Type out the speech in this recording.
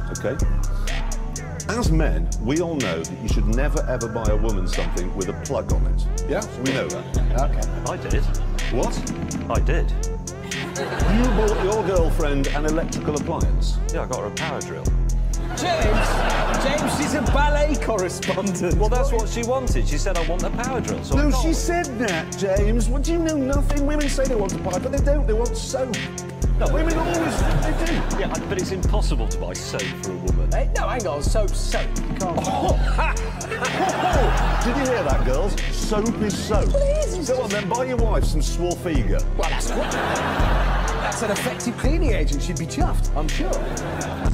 OK? As men, we all know that you should never, ever buy a woman something with a plug on it. Yeah? We know that. OK. I did. What? I did. You bought your girlfriend an electrical appliance? Yeah, I got her a power drill. James, she's a ballet correspondent. Well, that's what she wanted. She said, I want a power drill. So No, she said that, James. What do you know? Nothing. Women say they want a pipe, but they don't. They want soap. No, women always they do. Yeah, but it's impossible to buy soap for a woman. Hey, no, hang on. Soap's soap. You can't... Did you hear that, girls? Soap is soap. Go on, then, buy your wife some Swarfiga. Well, that's an effective cleaning agent. She'd be chuffed, I'm sure.